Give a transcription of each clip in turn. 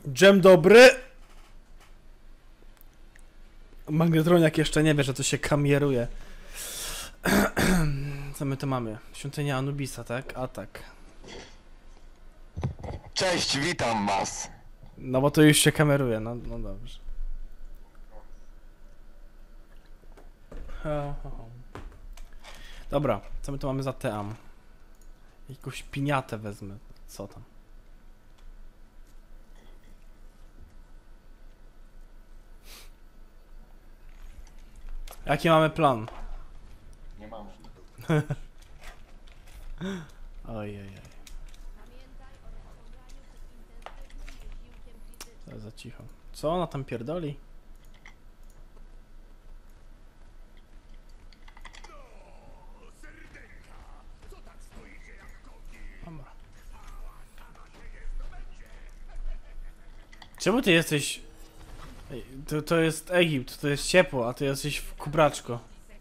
Dżem dobry! Magnetroniak jeszcze nie wie, że to się kamieruje. Co my tu mamy? Świątynia Anubisa, tak? A tak. Cześć, witam was. No bo to już się kameruje, no dobrze. Dobra, co my tu mamy za team? Jakąś piniatę wezmę. Co tam? Jaki mamy plan? Nie mamy. Ojej. To za cicho. Co ona tam pierdoli? Dobra. Czemu ty jesteś... Ej, to jest Egipt, to jest ciepło, a ty jesteś w kubraczko.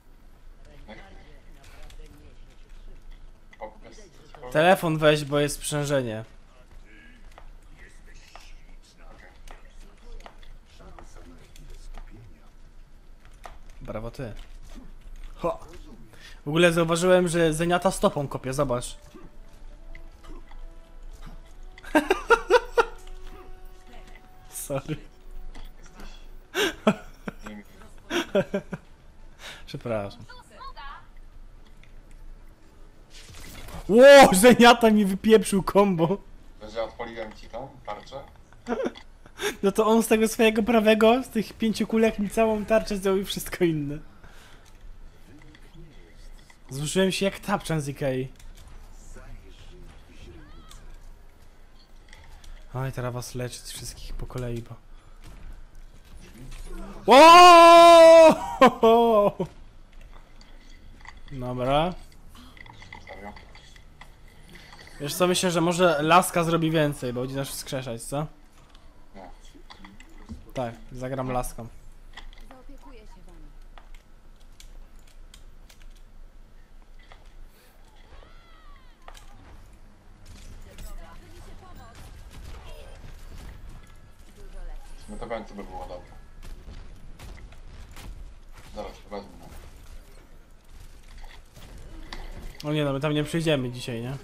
Telefon weź, bo jest sprzężenie. Brawo ty. Ho. W ogóle zauważyłem, że Zeniata stopą kopie, zobacz. Sorry. Przepraszam. Ło, Zeniata mi wypieprzył combo. Że odpaliłem ci tą tarczę? No to on z tego swojego prawego, z tych 5 kulek mi całą tarczę zdjął i wszystko inne. Zruszyłem się jak tapczan z Ikei. Oj, teraz was leczyć wszystkich po kolei, bo... Wow! Dobra. Serio? Wiesz co, myślę, że może Laska zrobi więcej, bo będzie nas wskrzeszać, co? Nie. Tak, zagram Laską. Zaopiekuję się wami. Dużo lepiej. No to będzie by było dobre. Zaraz wezmę. No nie no, my tam nie przyjdziemy dzisiaj, nie?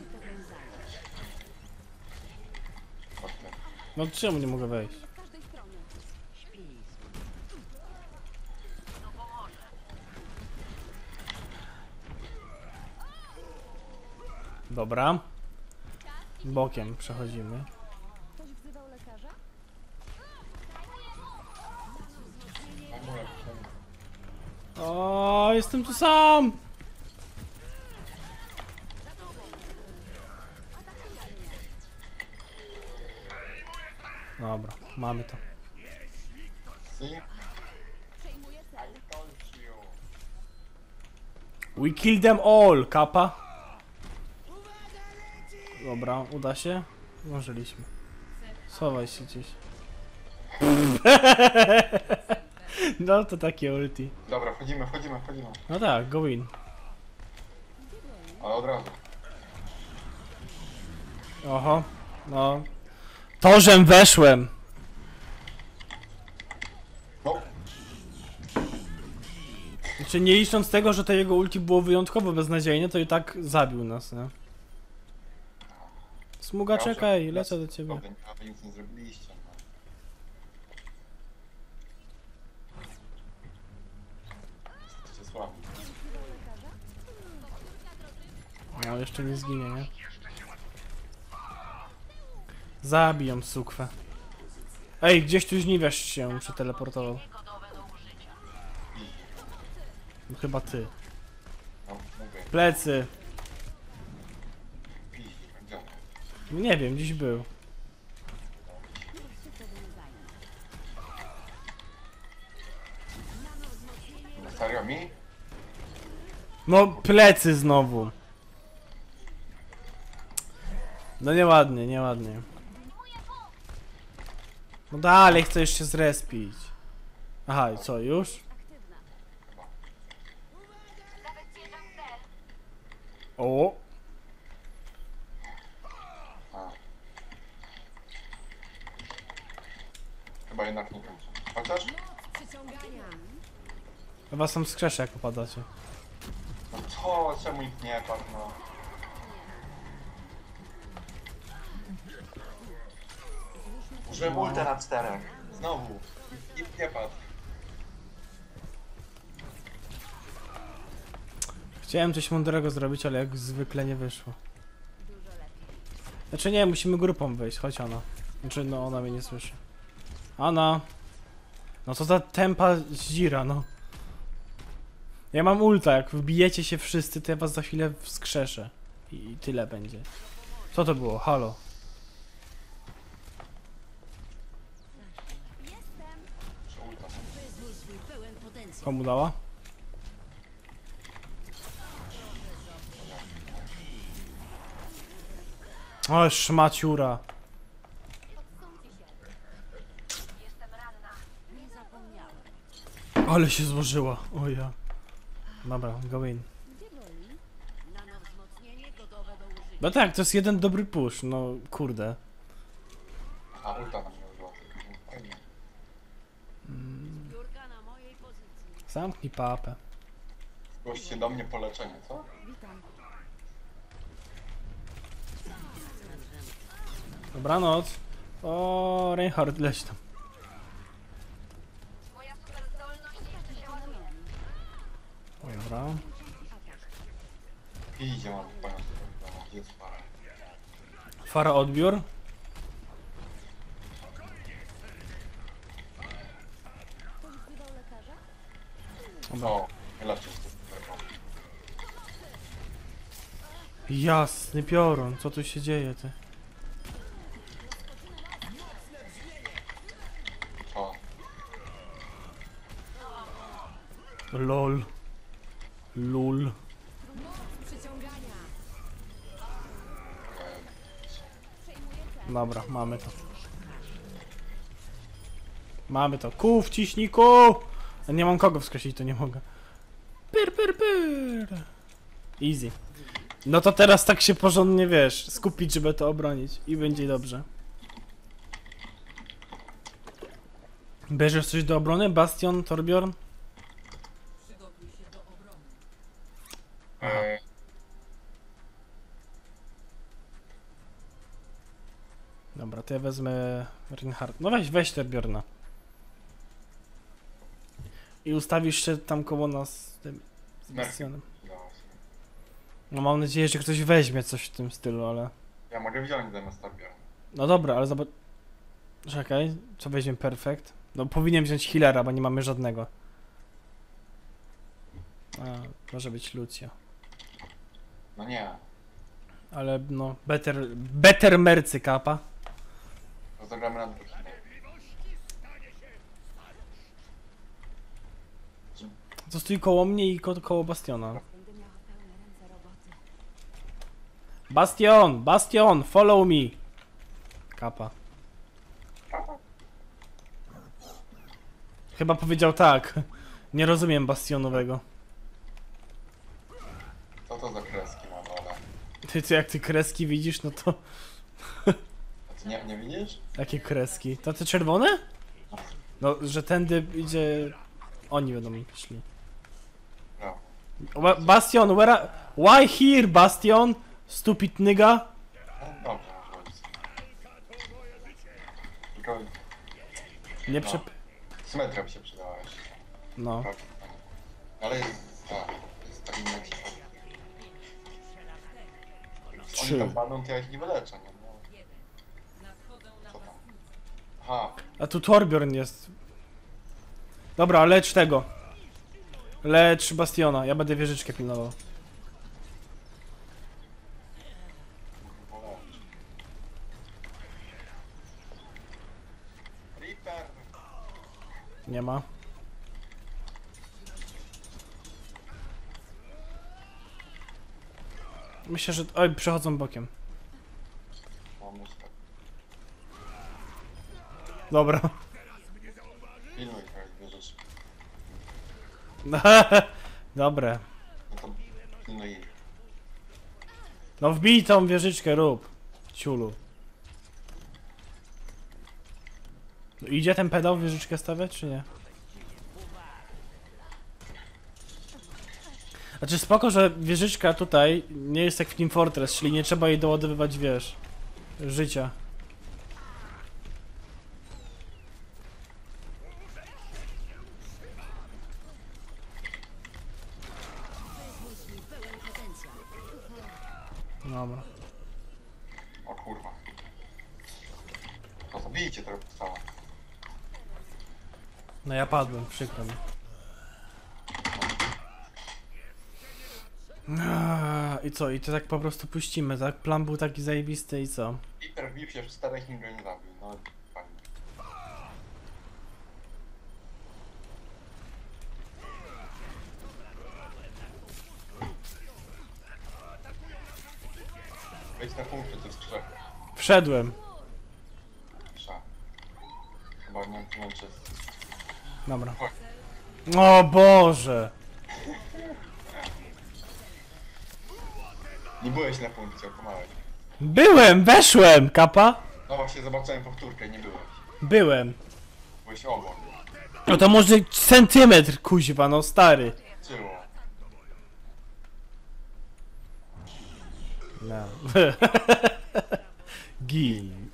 Chodźmy. No czemu nie mogę wejść? Z każdej strony. Dobra. Bokiem przechodzimy. Ktoś wzywał lekarza? O, jestem tu sam! Dobra, mamy to. See? Przejmuję cel. I told you. We kill them all, kapa. Dobra, uda się? Zdążyliśmy. Schowaj się gdzieś. No to takie ulti. Dobra, wchodzimy. No tak, go in. Ale od razu. Oho, no. Torzem weszłem. No. Znaczy nie licząc tego, że to jego ulti było wyjątkowo beznadziejne, to i tak zabił nas, nie? Smuga, Dobrze. czekaj, lecę do ciebie. Dobra, wy nic nie zrobiliście. No. Jesteście słabi. Wzywał lekarza? No, jeszcze nie zginie, nie? Zabiją sukwę. Ej, gdzieś tu żniwiarz się przeteleportował. No, chyba ty. No, mówię. Plecy. Piś, gdzie? No nie wiem, gdzieś był. Niech się tobą zajmę. No serio mi? No, plecy znowu. No nieładnie, nieładnie. No dalej, chcę jeszcze zrespić. Aha, i co, już? Aktywna. O! A. chyba jednak nie kończę. Chociaż? Przyciągania. Was tam skrzeszę jak popadacie. No co? Czemu ich nie padł, no? Użyłem ulta na 4. Znowu. I nie padł. Chciałem coś mądrego zrobić, ale jak zwykle nie wyszło. Dużo lepiej. Znaczy nie, musimy grupą wyjść, chodź Ana. Znaczy no ona mnie nie słyszy. Ana! No co za tempa zdzira, no. Ja mam ulta, jak wbijecie się wszyscy, to ja was za chwilę wskrzeszę. I tyle będzie. Co to było? Halo. Jestem. Muszę ulta. Wyzwól swój pełen potencjał. Komu dała? O, szmaciura. Odsuńcie się. Jestem ranna. Nie zapomniałem. Ale się złożyła. O ja. Dobra, go in. Gdzie boli? Nanowzmocnienie gotowe do użycia. No tak, to jest jeden dobry push, no kurde. A ulta nam nie użyła. Fajnie. Biurka na mojej pozycji. Zamknij papę. Zgłoście do mnie po leczenie, co? Witam. Dobranoc. O, Reinhardt, leć tam. Moja superzdolność jeszcze się ładuje. O, dobra. Idzie mam panią super, gdzie jest para? Fara odbiór. Ktoś wzywał lekarza? O, nie leczcie się super. Jasny piorun, co tu się dzieje, ty? Co? Lol. Lul. Przyciągania. Przejmuję cel. Dobra, mamy to. Mamy to. Ku, wciśnij ku! Nie mam kogo wskrzesić, to nie mogę. Pyr, pyr, pyr. Easy. No to teraz tak się porządnie, wiesz, skupić, żeby to obronić. I będzie dobrze. Bierzesz coś do obrony? Bastion, Torbjorn? Eee, Dobra, to ja wezmę Reinhardt. No weź Torbjorna. I ustawisz się tam koło nas z tym z Bastionem. no, No mam nadzieję, że ktoś weźmie coś w tym stylu, ale... ja mogę wziąć zamiast Torbjorn. No dobra, ale zobacz... Czekaj, co weźmie Perfect? No powinien wziąć healera, bo nie mamy żadnego. A, może być Lucio. No nie, Ale no, better Mercy Kappa. rozegramy na drugi. To stój koło mnie i koło Bastiona. Będę miała pełne ręce roboty. Bastion, follow me. Kappa. Chyba powiedział tak. Nie rozumiem Bastionowego. Co to za kreski na dole? Ty jak ty kreski widzisz, no to... A ty nie widzisz? Jakie kreski? To te czerwone? No, że tędy idzie... Oni będą mi szli. No. Bastion, why here, Bastion? Stupid nigga? No dobrze, może być. Tylko Nie No. symetria by się przydała jeszcze. No. Ale jest... tak, jest taki jakiś... Trzy. Oni tam padną, to ja ich nie wyleczę, nie? No. Co tam? Aha, A tu Torbjorn jest. Dobra, lecz tego. Lecz Bastiona, ja będę wieżyczkę pilnował. polecz. Reaper! Nie ma. Myślę, że... Oj, przechodzą bokiem. Mam muszkę. Dobra. Pilnuj trochę wieżysz. Dobre. No to pilnuj ich. No wbij tą wieżyczkę, rób. Ciulu. Idzie ten pedał wieżyczkę stawiać, czy nie? Znaczy spoko, że wieżyczka tutaj nie jest jak w Team Fortress, czyli nie trzeba jej doładowywać, wiesz, życia. Pełen potencjał. Dobra. O kurwa. To zabijcie tego psa. No ja padłem, przykro mi. I co? I to tak po prostu puścimy, tak? Plan był taki zajebisty i co? Peter wbił się w czterech i go nie zabił. No fajnie. Wejdź na punkty tych trzech. Wszedłem. Trzeba. Chyba nie wiem czy... Dobra. O Boże! Nie byłeś na punkcie, okłamałeś. Byłem! Weszłem! Kapa? No właśnie zobaczyłem powtórkę i nie byłeś. Byłem. Byłeś obok. No to może centymetr, kuźwa, no stary. Czyło. No. Gin.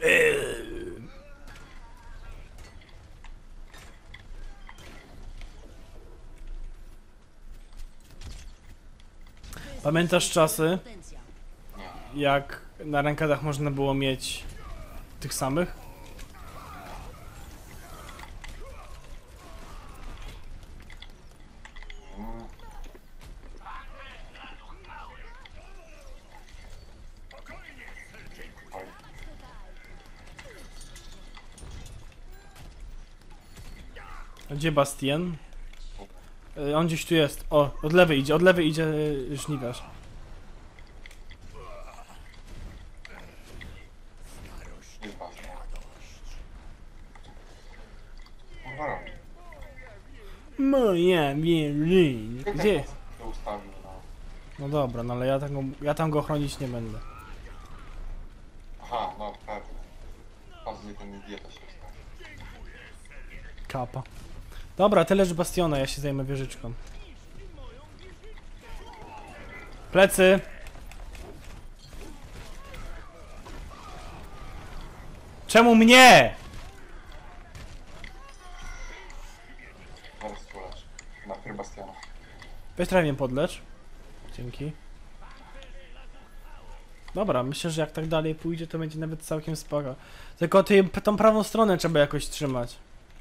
Pamiętasz czasy, Potencjał. jak na rankadach można było mieć tych samych? Mm. Oj. A gdzie Bastien? On gdzieś tu jest. O, od lewej idzie żniwiarz. Jest ważne. Kurwa robi. Moja wierzyn. Gdzie? To ustawił, no. No dobra, no ale ja tam go chronić nie będę. Aha, no pewnie. Pewnie ten idiota się ustawił. Kapa. Dobra, ty leż Bastiona, ja się zajmę wieżyczką. Plecy! Czemu mnie? Zaraz ulecz. Na Krybastiana. Weź trochę mnie podlecz. Dzięki. Dobra, myślę, że jak tak dalej pójdzie, to będzie nawet całkiem spoko. Tylko tą prawą stronę trzeba jakoś trzymać.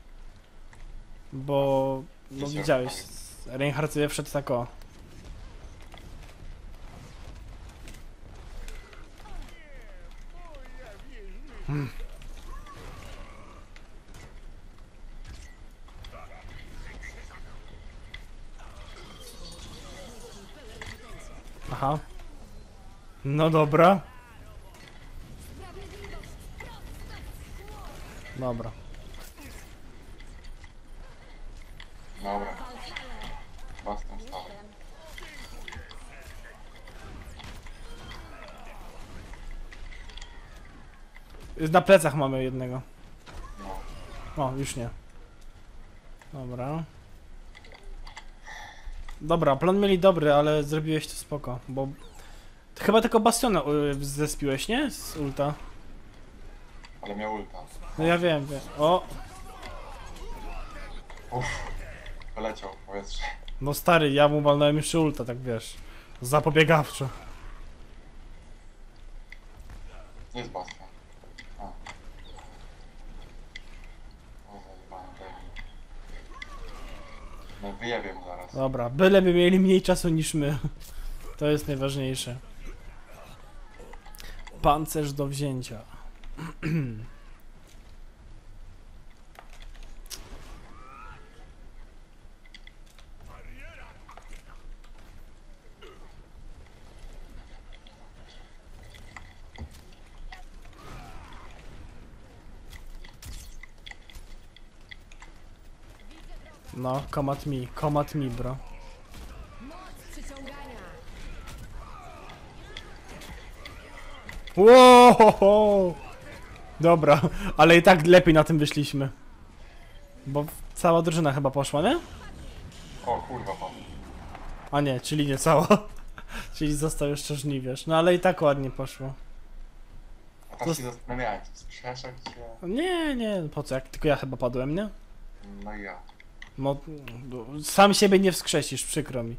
Bo... No widziałeś, Reinhardt sobie wszedł tak o. Aha. No dobra. Dobra. Dobra. Bastian stał. Na plecach mamy jednego. No. O, już nie. Dobra. Dobra, plan mieli dobry, ale zrobiłeś to spoko, bo... Chyba tylko Bastiona zespiłeś, nie? Z ulta. Ale miał ulta. No ja wiem. O! Uff. Wyleciał w powietrze. No stary, ja mu walnąłem jeszcze ulta, tak wiesz. Zapobiegawczo. Nie jest Bastian. A. O, zajebałem David. No wyjebię mu zaraz. Dobra, byleby mieli mniej czasu niż my. To jest najważniejsze. Pancerz do wzięcia. No, come at me, bro. Wow! Dobra, ale i tak lepiej na tym wyszliśmy. Bo cała drużyna chyba poszła, nie? O kurwa pan. A nie, czyli nie cała. Czyli został jeszcze żniwiarz. No ale i tak ładnie poszło. A tak się zastanawiałem, czy wskrzeszać cię? Nie, po co? Jak tylko ja chyba padłem, nie? No i ja. No, sam siebie nie wskrzesisz, przykro mi.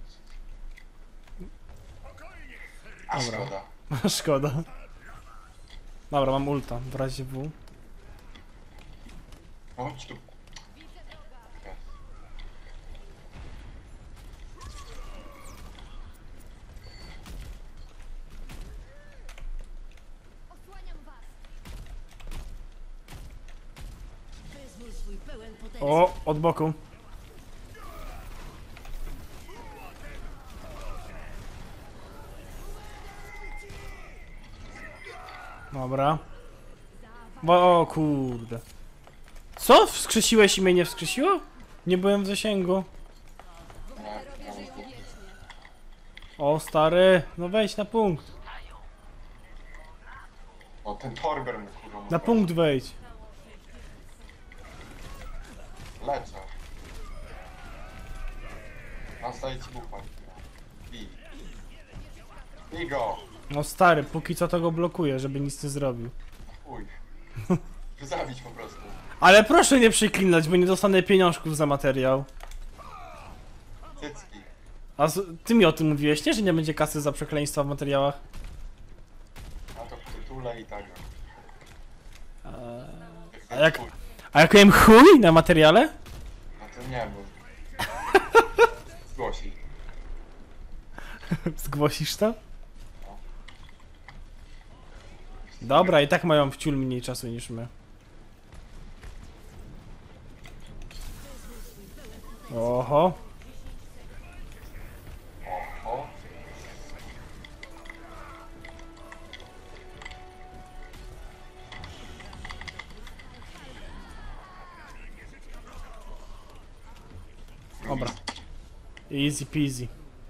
A Dobra. szkoda. Szkoda. Dobra, mam ulta w razie W. No chodź tu. Wyznój swój pełen potencjał. O, od boku. Dobra. O kurde. Co? Wskrzesiłeś i mnie nie wskrzesiło? Nie byłem w zasięgu. Nie, ja mam tu. O stary, no wejdź na punkt. O, ten Torber mu kurwa. Na punkt wejdź. Lecę. Nastaje ci bufa. Bij. Bij go. No stary, póki co to go blokuje, żeby nic nie zrobił. Uj. Zabić po prostu. Ale proszę nie przyklinać, bo nie dostanę pieniążków za materiał. Cycki. A ty mi o tym mówiłeś, nie? Że nie będzie kasy za przekleństwa w materiałach? A to w tytule i tak. A jak... A jak miałem chuj na materiale? No to nie, bo... Zgłosi. Zgłosisz to? Dobra, i tak mają w ciul mniej czasu niż my. Oho. O. Dobra. Easy peasy.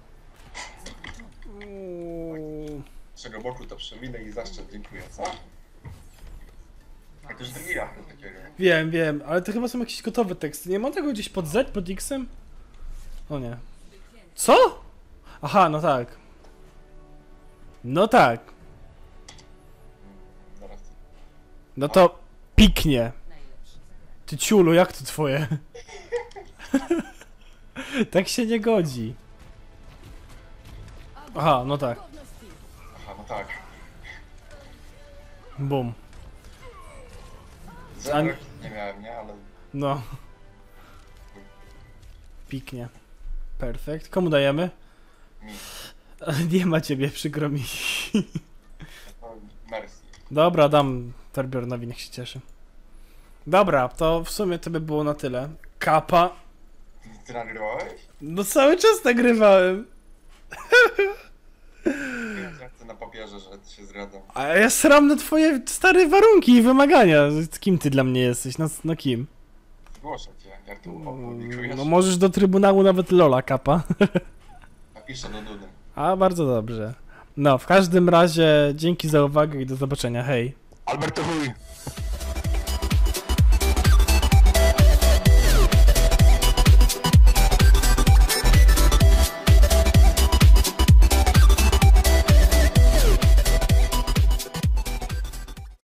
Uuu. Z czego boku to przewinę i zaszczep dziękuję, co? A to już drugi raz takiego. Wiem, ale to chyba są jakieś gotowe teksty. Nie ma tego gdzieś pod Z, pod X-em? O nie. Co? Aha, no tak. No tak. Zaraz. No to piknie. Ty ciulu, jak to twoje? Tak się nie godzi. Aha, no tak. Aha, no tak. Bum. Zero nie miałem, nie? Ale... No. Piknie. Perfekt. Komu dajemy? Mi. Nie ma ciebie, przykro mi. No, Mercy. Dobra, dam Torbjornowi, niech się cieszy. Dobra, to w sumie to by było na tyle. Kapa. Ty nagrywałeś? No cały czas nagrywałem. Ja chcę na papierze, że się zgadzam. A ja sram na twoje stare warunki i wymagania. Kim ty dla mnie jesteś? No kim? Zgłoszę cię, jak tu opublikujesz. No możesz do Trybunału nawet Lola, Kapa. Napiszę do Dudy. A, bardzo dobrze. No, w każdym razie dzięki za uwagę i do zobaczenia, hej. Alberto Chuj.